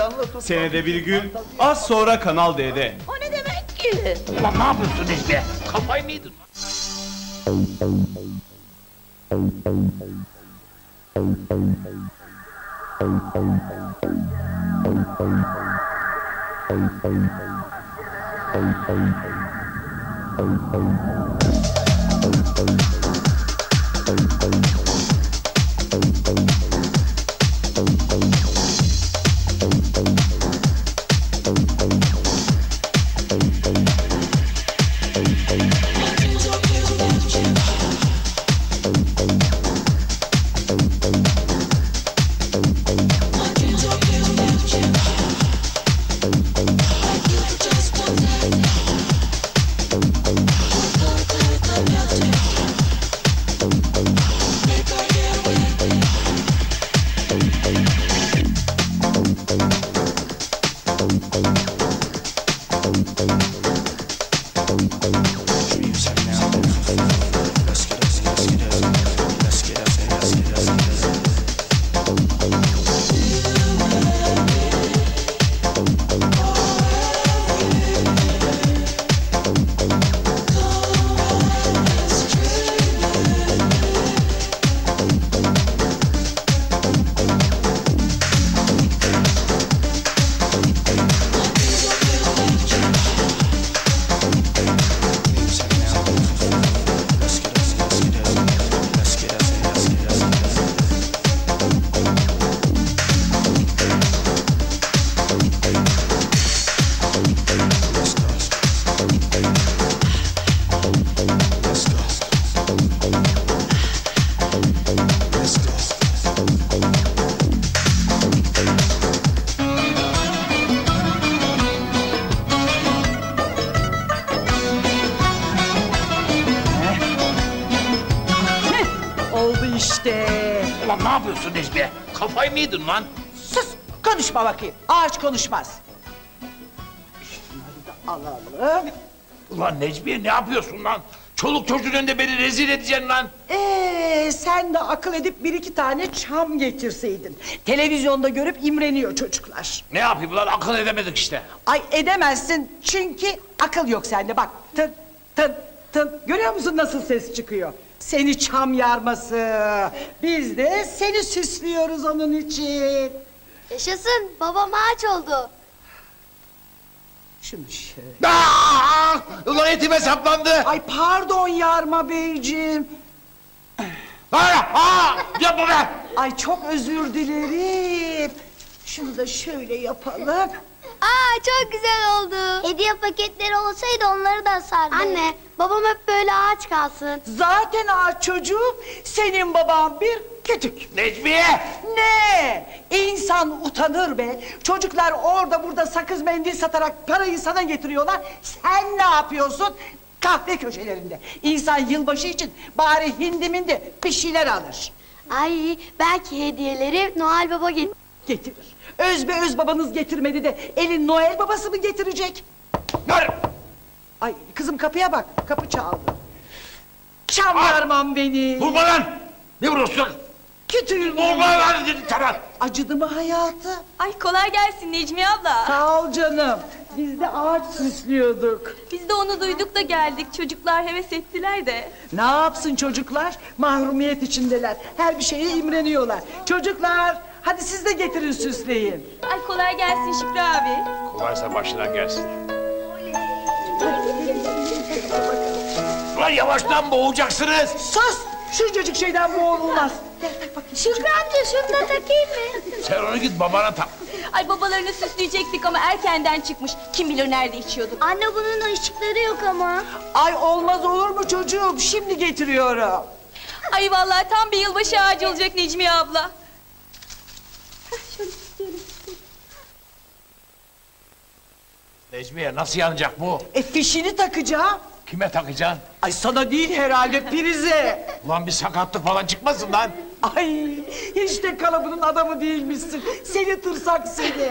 senede bir gün, az sonra Kanal D'de. O ne demek ki? Ulan ne yapıyorsun Necmiye? Kafayı mı yedin? Ulan ne yapıyorsun Necmiye? Kafayı mı yedin lan? Sus! Konuşma bakayım. Ağaç konuşmaz. Şunları da alalım. Ulan Necmiye ne yapıyorsun lan? Çoluk çocuğun önünde beni rezil edeceksin lan. Sen de akıl edip bir iki tane çam getirseydin. Televizyonda görüp imreniyor çocuklar. Ne yapayım lan? Akıl edemedik işte. Ay edemezsin çünkü akıl yok sende. Bak tın tın tın. Görüyor musun nasıl ses çıkıyor? Seni çam yarması. Biz de seni süslüyoruz onun için. Yaşasın, babam ağaç oldu. Şunu şöyle. Ulan etime saplandı. Ay pardon Yarma Beyciğim. Yapma be. Ay çok özür dilerim. Şunu da şöyle yapalım. Çok güzel oldu. Hediye paketleri olsaydı onları da sardım. Anne, babam hep böyle ağaç kalsın. Zaten ağaç çocuğum, senin baban bir kütük. Necmiye. Ne? İnsan utanır be. Çocuklar orada burada sakız mendil satarak parayı sana getiriyorlar. Sen ne yapıyorsun? Kahve köşelerinde. İnsan yılbaşı için bari hindi mindi bir şeyler alır. Ay, belki hediyeleri Noel Baba Getirir. Öz babanız getirmedi de elin Noel babası mı getirecek? Dur. Ay kızım kapıya bak, kapı çaldı. Çam yarmam beni. Vurma lan. Ne vuruyorsun? Kütüğüm. Vurma lan dedim sana. Acıdı mı hayatı? Ay kolay gelsin Necmiye abla. Sağ ol canım. Biz de ağaç süslüyorduk. Biz de onu duyduk da geldik. Çocuklar heves ettiler de. Ne yapsın çocuklar? Mahrumiyet içindeler. Her bir şeye imreniyorlar. Çocuklar, hadi siz de getirin süsleyin. Ay kolay gelsin Şükrü abi. Kolaysa başına gelsin. Ulan yavaştan boğacaksınız. Sus! Şuncacık şeyden boğulmaz. Gel tak bakayım. Şükrü amca şunu da takayım mı? Sen onu git babana tak. Ay babalarını süsleyecektik ama erkenden çıkmış. Kim bilir nerede içiyorduk. Anne bunun ışıkları yok ama. Ay olmaz olur mu çocuğum? Şimdi getiriyorum. Ay vallahi tam bir yılbaşı ağacı olacak Necmiye abla. Necmiye nasıl yanacak bu? Fişini takacağım. Kime takacaksın? Ay sana değil herhalde prize. Ulan bir sakatlık falan çıkmasın lan. Ay hiç de kalıbının adamı değilmişsin. Seni tırsak seni.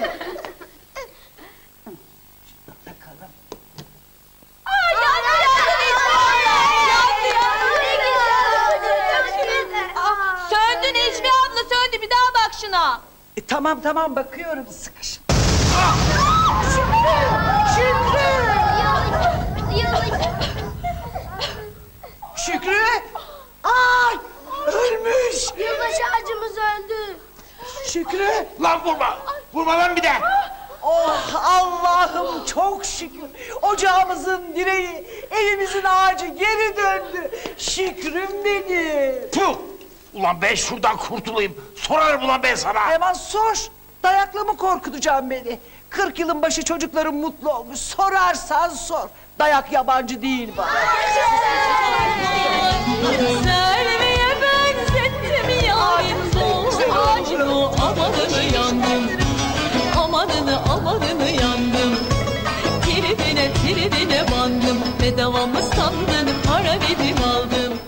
Takalım. Ay yandı Söndü Necmiye abla söndü bir daha bak şuna. Tamam bakıyorum sıkışın. Şükrü! Ay! Ölmüş! Yılbaşı ağacımız öldü. Şükrü! Lan vurma! Vurma lan bir de! Oh Allah'ım çok şükür. Ocağımızın direği, evimizin ağacı geri döndü. Şükrüm benim. Puh! Ulan ben şuradan kurtulayım. Sorarım ulan ben sana. Hemen sor. Dayakla mı korkutacaksın beni? 40 yılın başı çocuklarım mutlu olmuş. Sorarsan sor. Dayak yabancı değil bana. Selvi'ye benzettim yarim doğru. Amanını yandım. Amanını yandım. Tribine bandım. Bedava mı sandın? Para verdim aldım.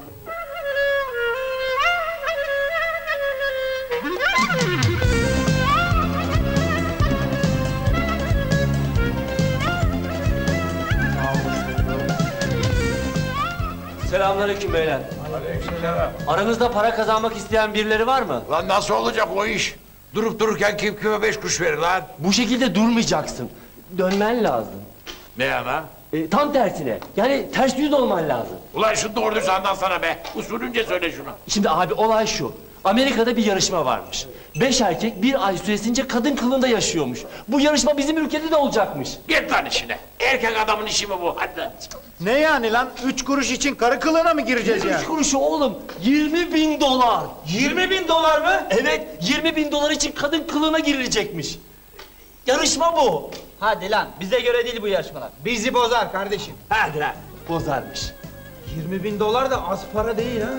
Selamünaleyküm beyler. Aranızda para kazanmak isteyen birileri var mı? Lan nasıl olacak o iş? Durup dururken kim kime 5 kuruş verir lan? Bu şekilde durmayacaksın. Dönmen lazım. Ne yana? Tam tersine. Yani ters yüz olman lazım. Ulan şunu doğru düz anlatsana be. Usulünce söyle şunu. Şimdi abi olay şu. Amerika'da bir yarışma varmış. 5 erkek 1 ay süresince kadın kılığında yaşıyormuş. Bu yarışma bizim ülkede de olacakmış. Git lan işine. Erkek adamın işi mi bu? Hadi lan. Ne yani lan? 3 kuruş için karı kılığına mı gireceğiz 3 kuruşu oğlum. 20.000 dolar. 20.000 dolar mı? Evet 20.000 dolar için kadın kılığına girilecekmiş. Yarışma bu. Hadi lan, bize göre değil bu yarışmalar. Bizi bozar kardeşim. Hadi lan. Bozarmış. 20.000 dolar da az para değil ha.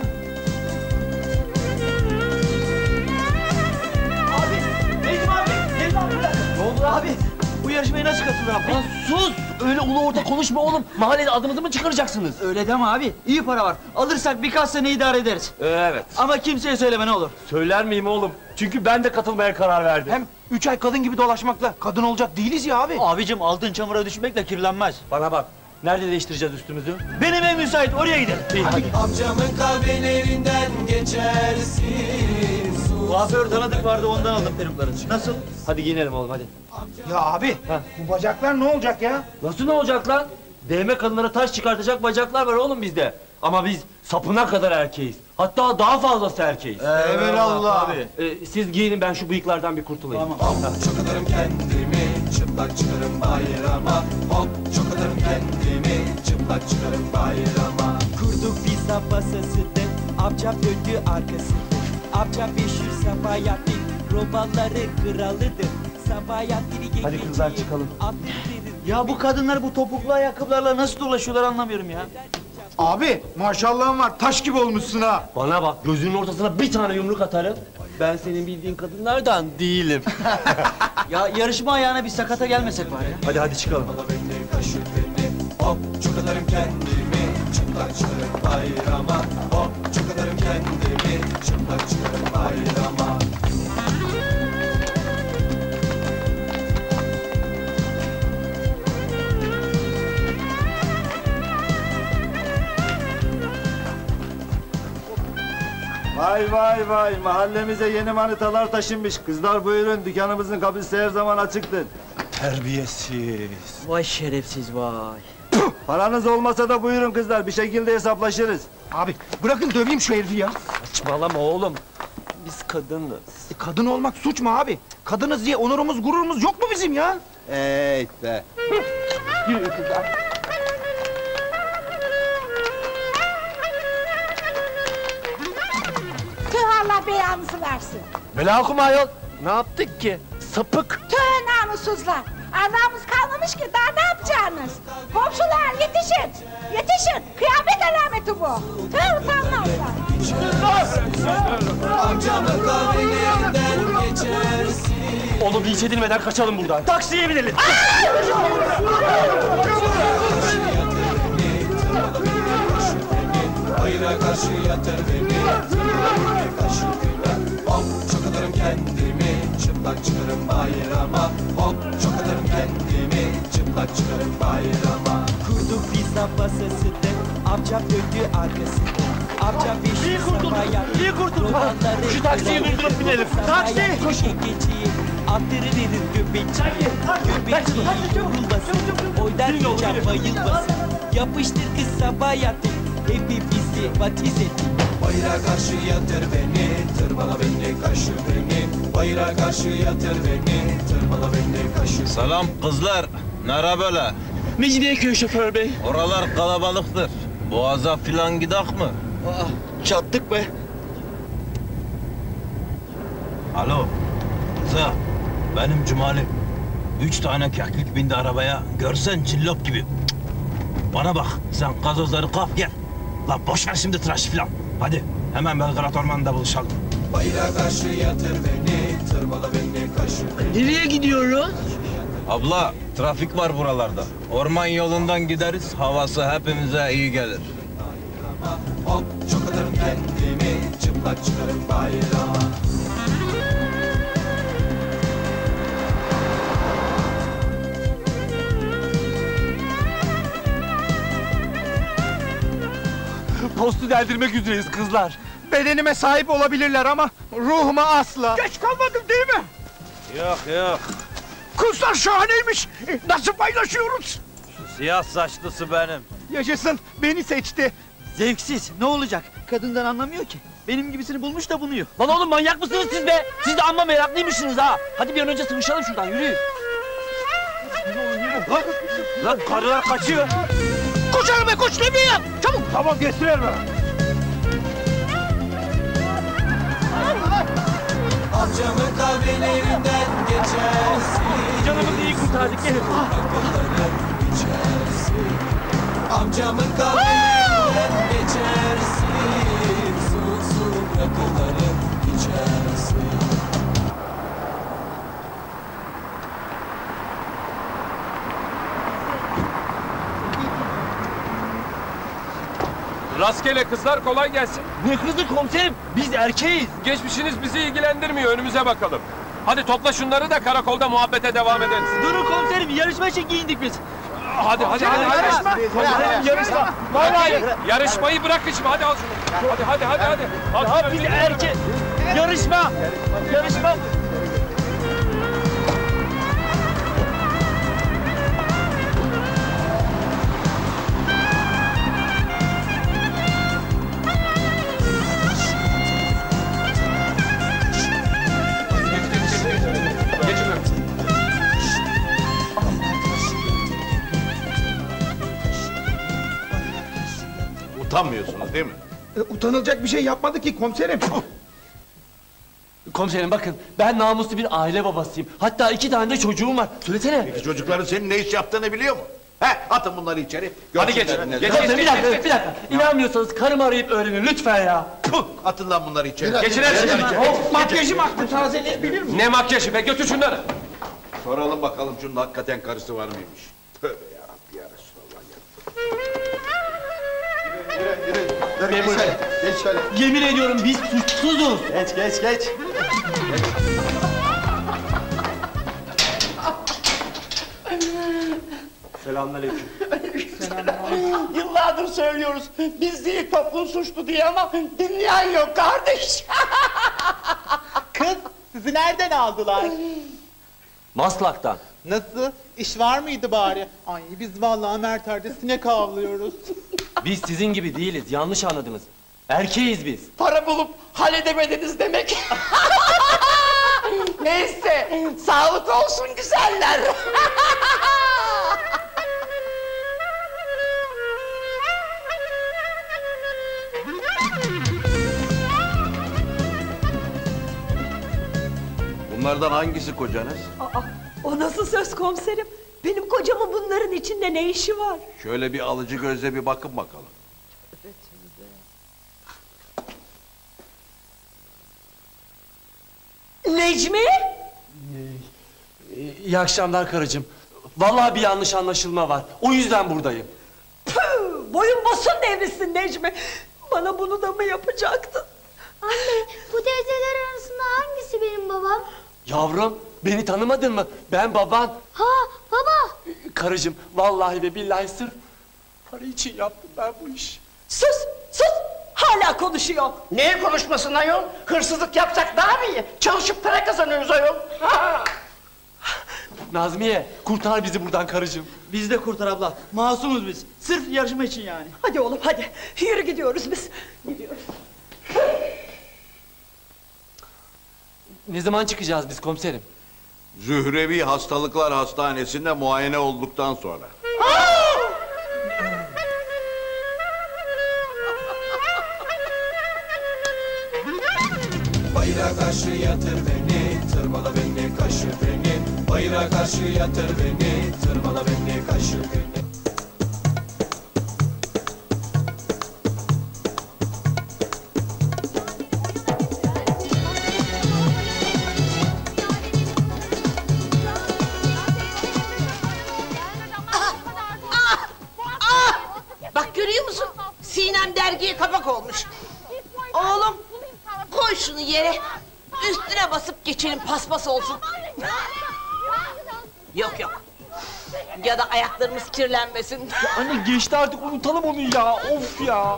Ne oldu abi? Bu yarışmaya nasıl katılır abi? Lan sus! Öyle ulu orta konuşma oğlum. Mahallede adımızı mı çıkaracaksınız? Öyle deme abi. İyi para var. Alırsak birkaç sene idare ederiz. Evet. Ama kimseye söyleme ne olur. Söyler miyim oğlum? Çünkü ben de katılmaya karar verdim. Hem 3 ay kadın gibi dolaşmakla kadın olacak değiliz ya abi. Abicim altın çamura düşmekle kirlenmez. Bana bak. Nerede değiştireceğiz üstümüzü? Benim ev müsait, oraya gidelim. İyi hadi. Amcamın kahvelerinden geçersin. Kuaför tanıdık vardı ondan aldım perukları. Nasıl? Hadi giyinelim oğlum hadi. Ya abi, bu bacaklar ne olacak ya? Nasıl ne olacak lan? Değme kadınlara taş çıkartacak bacaklar var oğlum bizde. Ama biz sapına kadar erkeğiz. Hatta daha fazlası erkeğiz. Evelallah abi. Siz giyinin ben şu bıyıklardan bir kurtulayım. Hop çokalarım kendimi çıplak çıkarım bayrama. Hop çokalarım kendimi çıplak çıkarım bayrama. Kurduk biz masasını, amcam döndü arkasını. Amcam meşhur Sabahattin, romanları kralıdır. Sabahattin'i Hadi kızlar çıkalım. Ya bu kadınlar bu topuklu ayakkabılarla nasıl dolaşıyorlar anlamıyorum ya. Abi maşallahın var, taş gibi olmuşsun ha. Bana bak gözünün ortasına bir tane yumruk atarım. Ben senin bildiğin kadınlardan değilim. Ya yarışma ayağına bir sakata gelmesek var ya. Hadi çıkalım. Beni kaşı beni. Hop çokalarım kendimi çıplak çıkarım bayrama. Hop çokalarım kendimi çıplak çıkarım bayrama. Vay vay vay, mahallemize yeni manitalar taşınmış. Kızlar buyurun, dükkanımızın kapısı her zaman açıktır. Terbiyesiz. Vay şerefsiz vay. Paranız olmasa da buyurun kızlar, bir şekilde hesaplaşırız. Abi bırakın döveyim şu herifi ya. Saçmalama oğlum. Biz kadınız. Kadın olmak suç mu abi? Kadınız diye onurumuz gururumuz yok mu bizim ya? Ey be. Yürü kızlar. Tüh Allah belanızı versin. Bela okuma ayol. Ne yaptık ki? Sapık. Tüh namussuzlar. Anamız kalmamış ki daha ne yapacaksınız? Komşular yetişin. Yetişin. Kıyamet alameti bu. Tüh utanmazlar. Amcamın kahvelerinden geçersin. Oğlum linç edilmeden kaçalım buradan. Taksiye binelim. Hayra karşı yatır beni. Kaşı beni. Hop çokalarım kendimi çıplak çıkarım bayrama. Hop çokalarım kendimi çıplak çıkarım bayrama. Kurduk biz masasını, amcam döndü arkasını. Amcam meşhur Sabahattin, İyi kurtulduk. romanları Şu taksiye kralıdır. bindirip binelim. Taksi! Sabahattin'i geçeyim, Attırıverir göbekçiye. Göbekçiyi yorulmasın. Oydan uçan bayılmasın. Yapıştır kız sabah yatır. Hepimizi batiz et. Bayrağa karşı yatır beni, tırmala beni, kaşı beni. Bayrağa karşı yatır beni, tırmala beni, kaşı. Selam kızlar. Nere böyle? Mecidiyeköy şoför bey. Oralar kalabalıktır. Boğaza filan gidak mı? Çattık be. Alo. Rıza. Benim Cumali. 3 tane keklik bindi arabaya. Görsen cillop gibi. Cık. Bana bak. Sen gazozları kap gel. La boş ver şimdi tıraş filan. Hadi hemen Belgrad Ormanı'nda buluşalım. Bayrağa karşı yatır beni, tırmala beni, kaşı beni. Nereye gidiyoruz? Abla trafik var buralarda. Orman yolundan gideriz. Havası hepimize iyi gelir. Hop çok atarım kendimi, çıplak çıkarım bayrama. Postu deldirmek üzereyiz kızlar. Bedenime sahip olabilirler ama ruhuma asla. Geç kalmadım değil mi? Yok yok. Kızlar şahaneymiş. Nasıl paylaşıyoruz? Siyah saçlısı benim. Yaşasın, beni seçti. Zevksiz, ne olacak? Kadından anlamıyor ki. Benim gibisini bulmuş da bunuyor. Lan oğlum manyak mısınız siz be? Siz de amma meraklıymışsınız ha. Hadi bir an önce sıvışalım şuradan, yürüyün. Lan karılar kaçıyor. Koşalım be koş demeyeyim. Çabuk. Tamam geçtiler mi? Amcamın kahvelerinden geçersin. Canımızı iyi kurtardık, gelin. Rakıların içersin. Amcamın kahvelerinden geçersin. Soğuk soğuk rakıların içersin. Rastgele kızlar, kolay gelsin. Ne kızı komiserim? Biz erkeğiz. Geçmişiniz bizi ilgilendirmiyor, önümüze bakalım. Hadi topla şunları da karakolda muhabbete devam ederiz. Durun komiserim, yarışma için giyindik biz. Hadi. Komiserim yarışma. Hadi, yarışmayı bırak içme, hadi al şunu. Hadi. Ya biz erkek. Yarışma. Utanmıyorsunuz değil mi? Utanılacak bir şey yapmadı ki komiserim. Komiserim bakın, ben namuslu bir aile babasıyım. Hatta 2 tane de çocuğum var. Söylesene. Peki çocukların senin ne iş yaptığını biliyor mu? Atın bunları içeri. Hadi geç. Komiserim bir dakika. İnanmıyorsanız karımı arayıp öğrenin lütfen ya. Atın lan bunları içeri. Geçin hepsini. Makyajım aktı, tazeleyebilir miyim? Ne makyajı be, götür şunları. Soralım bakalım şunun hakikaten karısı var mıymış? Tövbe yarabbi ya Resulallah ya. Memur bey, Geç şöyle. yemin ediyorum biz suçsuzuz. Geç. Selamünaleyküm. Yıllardır söylüyoruz. Biz değil toplum suçlu diye ama dinleyen yok kardeş. Kız, sizi nereden aldılar? Maslak'tan. Nasıl? İş var mıydı bari? Ay biz vallahi Merter'de sinek avlıyoruz. Biz sizin gibi değiliz, yanlış anladınız. Erkeğiz biz. Para bulup halledemediniz demek. Neyse, sağlık olsun güzeller. Bunlardan hangisi kocanız? O nasıl söz komiserim? Benim kocamın bunların içinde ne işi var? Şöyle bir alıcı gözle bir bakın bakalım. Necmi? İyi akşamlar karıcığım. Vallahi bir yanlış anlaşılma var. O yüzden buradayım. Püh, boyun bosun devrisin Necmi. Bana bunu da mı yapacaktın? Anne, bu teyzeler arasında hangisi benim babam? Yavrum, beni tanımadın mı? Ben baban. Ha, baba! Karıcığım, vallahi ve billahi sırf para için yaptım ben bu işi. Sus! Hala konuşuyor. Neye konuşmasın ayol? Hırsızlık yapsak daha mı iyi? Çalışıp para kazanıyoruz ayol. Nazmiye, kurtar bizi buradan karıcığım. Biz de kurtar abla. Masumuz biz. Sırf yarışma için yani. Hadi oğlum hadi. Yürü gidiyoruz biz. Gidiyoruz. Ne zaman çıkacağız biz komiserim? Zührevi Hastalıklar Hastanesi'nde muayene olduktan sonra. Bayrağa karşı yatır beni, tırmala beni, kaşı beni. Bayrağa karşı yatır beni, tırmala beni, kaşı beni. Bak görüyor musun? Sinem dergiye kapak olmuş. Oğlum koy şunu yere. Üstüne basıp geçelim, paspas olsun. Yok yok. Ya da ayaklarımız kirlenmesin. Anne geçti artık, unutalım onu ya. Of ya.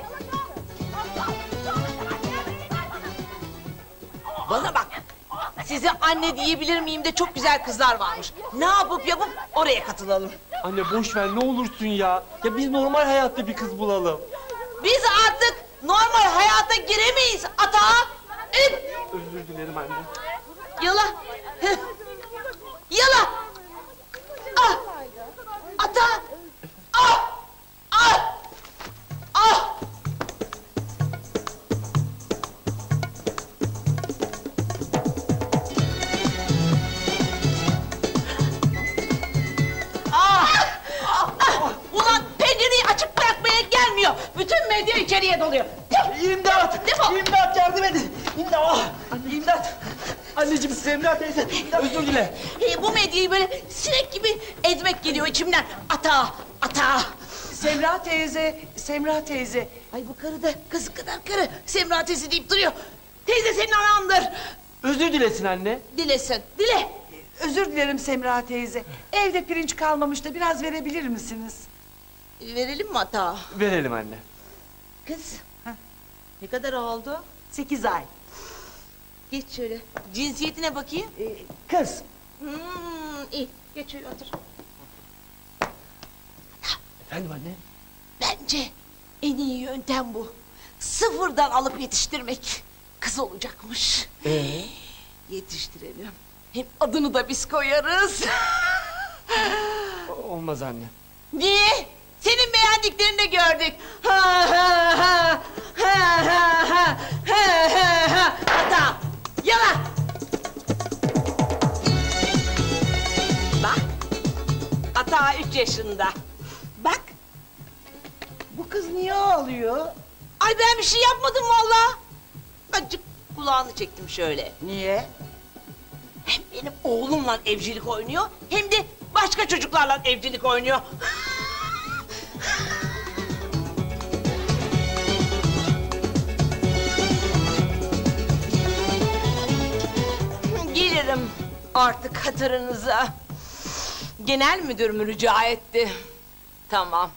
Bana bak. Size anne diyebilir miyim de çok güzel kızlar varmış. Ne yapıp oraya katılalım. Anne boş ver ne olursun ya. Ya biz normal hayatta bir kız bulalım. Biz artık normal hayata giremeyiz ata. Özür dilerim anne. Yala. Yala. Ah. Ata. Ah. Ah. Ah. Ulan pencereyi açık bırakmaya gelmiyor. Bütün medya içeriye doluyor. İmdat! Defol! İmdat yardım edin! İmdat! Oh! İmdat! Anneciğim Semra teyze, Özür dile. Bu medyayı böyle sinek gibi ezmek geliyor içimden. Ata, ata. Semra teyze, Semra teyze. Ay bu karı da kızı kadar karı. Semra teyze deyip duruyor. Teyze senin anandır. Özür dilesin anne. Dilesin, dile. Özür dilerim Semra teyze. Evde pirinç kalmamış da biraz verebilir misiniz? Verelim mi ata? Verelim anne. Kız, ne kadar oldu? 8 ay. Geç şöyle. Cinsiyetine bakayım. Kız. İyi, geç şöyle otur. Efendim anne? Bence en iyi yöntem bu. Sıfırdan alıp yetiştirmek. Kız olacakmış. Yetiştirelim. Hem adını da biz koyarız. Olmaz anne. Niye? Senin beğendiklerini de gördük. Ha ha ha. Ha ha ha. Ha ha ha. Ata. Yalan. Bak. Ata 3 yaşında. Bak. Bu kız niye ağlıyor? Ay ben bir şey yapmadım vallahi. Azıcık kulağını çektim şöyle. Niye? Hem benim oğlumla evcilik oynuyor, hem de başka çocuklarla evcilik oynuyor. Gelirim artık hatırınıza. Genel müdür mü rica etti? Tamam.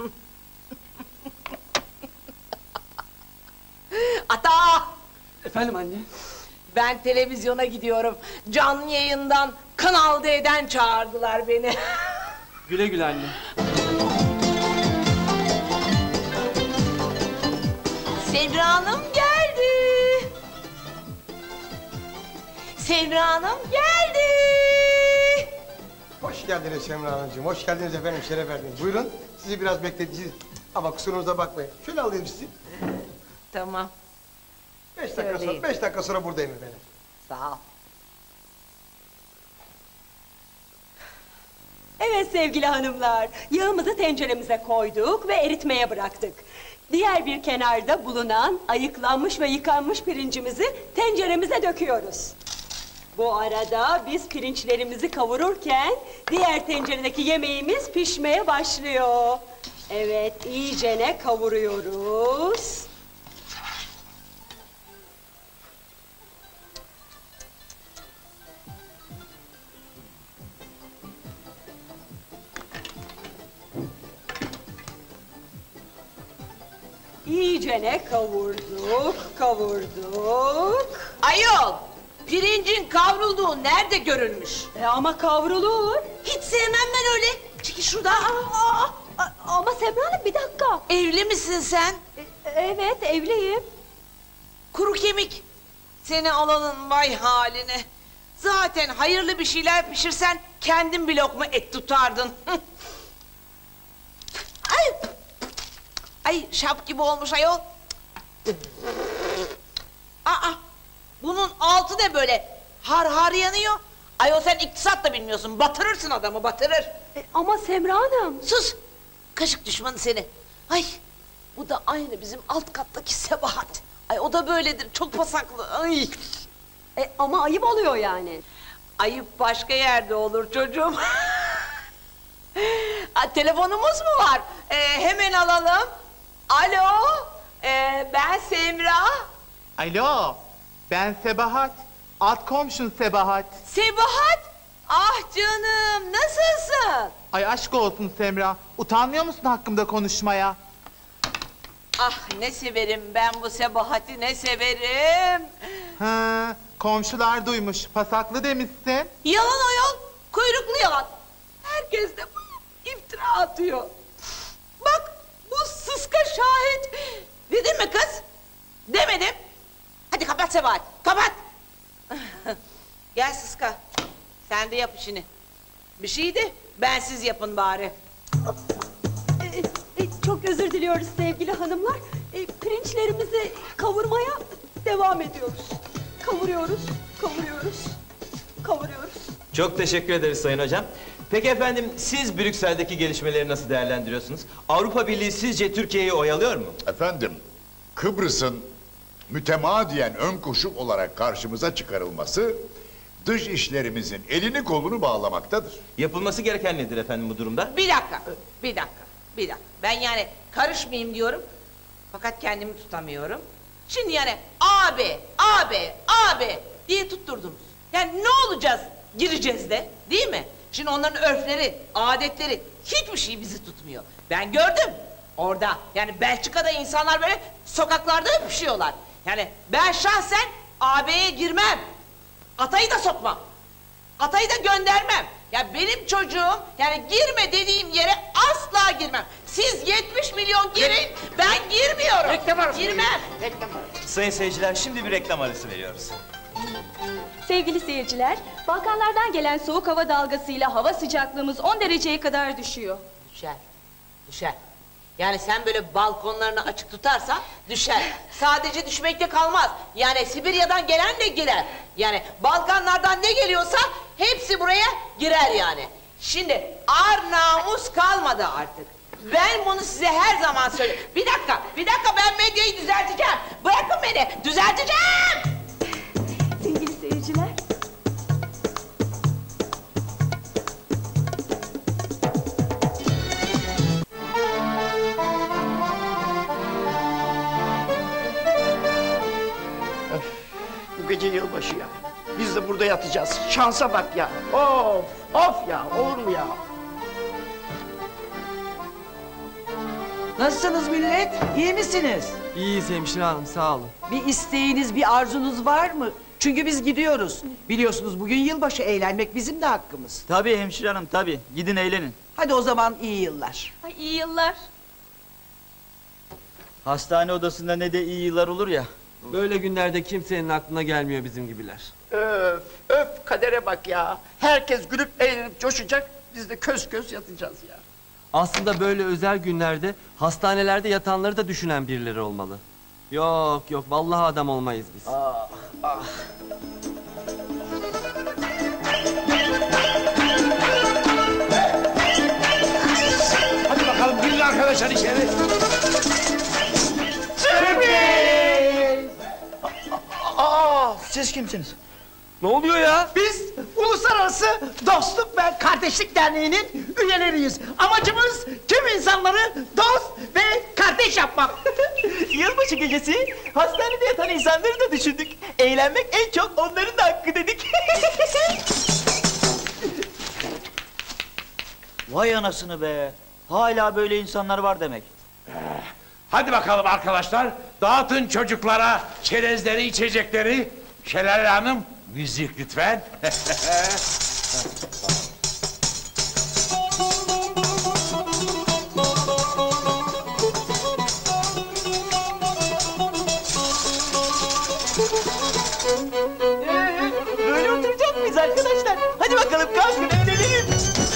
Ata! Efendim anne? Ben televizyona gidiyorum. Canlı yayından Kanal D'den çağırdılar beni. Güle güle anne. Semra Hanım geldi. Semra Hanım geldi. Hoş geldiniz Semra Hanımcığım, hoş geldiniz efendim, şeref verdiniz. Buyurun, sizi biraz bekleteceğiz. Ama kusurunuza bakmayın. Şöyle alayım sizi. Tamam. 5 dakika sonra buradayım efendim. Sağ ol. Evet sevgili hanımlar, yağımızı tenceremize koyduk ve eritmeye bıraktık. Diğer bir kenarda bulunan ayıklanmış ve yıkanmış pirincimizi tenceremize döküyoruz. Bu arada biz pirinçlerimizi kavururken diğer tenceredeki yemeğimiz pişmeye başlıyor. Evet, iyicene kavuruyoruz. İyicene kavurduk. Ayol! Pirincin kavrulduğu nerede görülmüş? Ama kavrulur. Hiç sevmem ben öyle. Çekil şuradan. Ama Semra Hanım bir dakika. Evli misin sen? Evet evliyim. Kuru kemik. Seni alanın vay haline. Zaten hayırlı bir şeyler pişirsen kendin bir lokma et tutardın. Ay. Ay şap gibi olmuş ayol. Aa, bunun altı da böyle har har yanıyor. Ayol sen iktisat da bilmiyorsun. Batırırsın adamı, batırır. Ama Semra Hanım. Sus. Kaşık düşmanı seni. Ay. Bu da aynı bizim alt kattaki Sebahat. Ay o da böyledir. Çok pasaklı. Ay. Ama ayıp oluyor yani. Ayıp başka yerde olur çocuğum. Telefonumuz mu var? Hemen alalım. Alo. Ben Semra. Alo, ben Sebahat. Alt komşun Sebahat. Sebahat. Ah canım, nasılsın? Ay aşk olsun Semra. Utanmıyor musun hakkımda konuşmaya? Ah ne severim ben bu Sebahat'i, ne severim. Ha, komşular duymuş. Pasaklı demişsin. Yalan ayol, kuyruklu yalan. Herkes de iftira atıyor. Bak bu sıska şahit. Dedim mi kız? Demedim. Hadi kapat Sebahat, kapat. Gel sıska, sen de yap işini. Bir şey de bensiz yapın bari. Çok özür diliyoruz sevgili hanımlar. Pirinçlerimizi kavurmaya devam ediyoruz. Kavuruyoruz, kavuruyoruz, kavuruyoruz. Çok teşekkür ederiz Sayın Hocam. Peki efendim, siz Brüksel'deki gelişmeleri nasıl değerlendiriyorsunuz? Avrupa Birliği sizce Türkiye'yi oyalıyor mu? Efendim, Kıbrıs'ın mütemadiyen ön koşul olarak karşımıza çıkarılması dış işlerimizin elini kolunu bağlamaktadır. Yapılması gereken nedir efendim bu durumda? Bir dakika. Ben yani karışmayayım diyorum. Fakat kendimi tutamıyorum. Şimdi yani abi diye tutturdunuz. Yani ne olacağız? Gireceğiz de, değil mi? Şimdi onların örfleri, adetleri hiçbir şey bizi tutmuyor. Ben gördüm orada. Yani Belçika'da insanlar böyle sokaklarda öpüşüyorlar. Yani ben şahsen AB'ye girmem. Atayı da sokmam. Atayı da göndermem. Ya benim çocuğum yani girme dediğim yere asla girmem. Siz 70 milyon girin, ben girmiyorum. Girmem. Sayın seyirciler, şimdi bir reklam arası veriyoruz. Sevgili seyirciler, Balkanlardan gelen soğuk hava dalgasıyla hava sıcaklığımız 10 dereceye kadar düşüyor. Düşer. Yani sen böyle balkonlarını açık tutarsan düşer. Sadece düşmekte kalmaz. Yani Sibirya'dan gelen de girer. Yani Balkanlardan ne geliyorsa hepsi buraya girer yani. Şimdi ar namus kalmadı artık. Ben bunu size her zaman söylüyorum. Bir dakika ben medyayı düzelteceğim. Bırakın beni, düzelteceğim. Sevgili seyirciler. Bu gece yılbaşı ya. Biz de burada yatacağız. Şansa bak ya. Of ya, olur mu ya? Nasılsınız millet? İyi misiniz? İyiyiz hemşire hanım, sağ olun. Bir isteğiniz, bir arzunuz var mı? Çünkü biz gidiyoruz. Biliyorsunuz bugün yılbaşı, eğlenmek bizim de hakkımız. Tabii hemşire hanım, tabii. Gidin eğlenin. Hadi o zaman iyi yıllar. Ay, iyi yıllar. Hastane odasında ne de iyi yıllar olur ya. Böyle günlerde kimsenin aklına gelmiyor bizim gibiler. Öf kadere bak ya. Herkes gülüp eğlenip coşacak. Biz de köz köz yatacağız ya. Aslında böyle özel günlerde hastanelerde yatanları da düşünen birileri olmalı. Yok, vallahi adam olmayız biz. Hadi bakalım girin arkadaşlar içeri. Siz kimsiniz? Ne oluyor ya? Biz Uluslararası Dostluk ve Kardeşlik Derneği'nin üyeleriyiz. Amacımız tüm insanları dost ve kardeş yapmak. Yılbaşı gecesi hastanede yatan insanları da düşündük. Eğlenmek en çok onların da hakkı dedik. Vay anasını be. Hala böyle insanlar var demek. Hadi bakalım arkadaşlar, dağıtın çocuklara çerezleri, içecekleri. Şelale Hanım, Müzik lütfen. Böyle oturacak mıyız arkadaşlar? Hadi bakalım kalkın eğlenelim.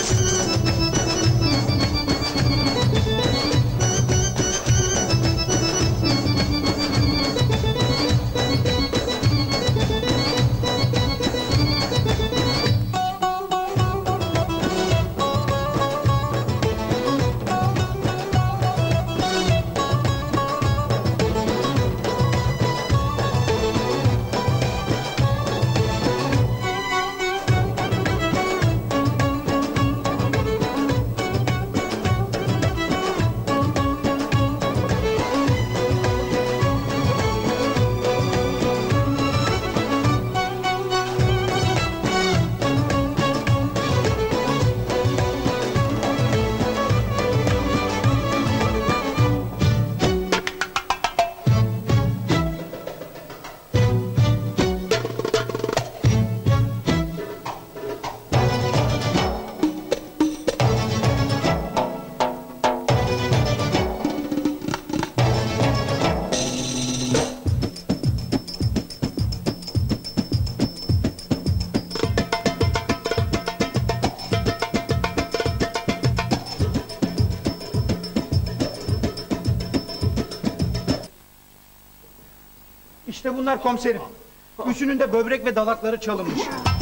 İşte bunlar komiserim. Üçünün de böbrek ve dalakları çalınmış.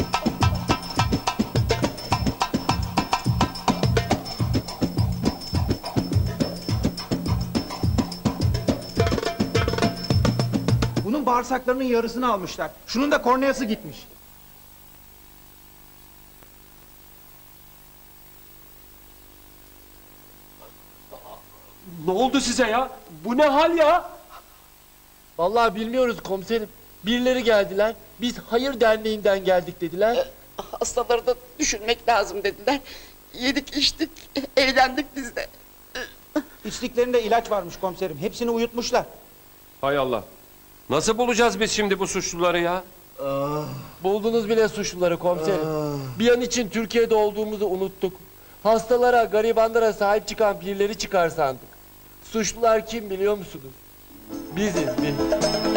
Bunun bağırsaklarının yarısını almışlar. Şunun da korneası gitmiş. Ne oldu size ya? Bu ne hal ya? Vallahi bilmiyoruz komiserim. Birileri geldiler. Biz hayır derneğinden geldik dediler. Hastaları da düşünmek lazım dediler. Yedik içtik, eğlendik biz de. İçliklerinde ilaç varmış komiserim. Hepsini uyutmuşlar. Hay Allah. Nasıl bulacağız biz şimdi bu suçluları ya? Buldunuz bile suçluları komiserim. Bir an için Türkiye'de olduğumuzu unuttuk. Hastalara, garibanlara sahip çıkan pirleri çıkar sandık. Suçlular kim biliyor musunuz? Biziz biz.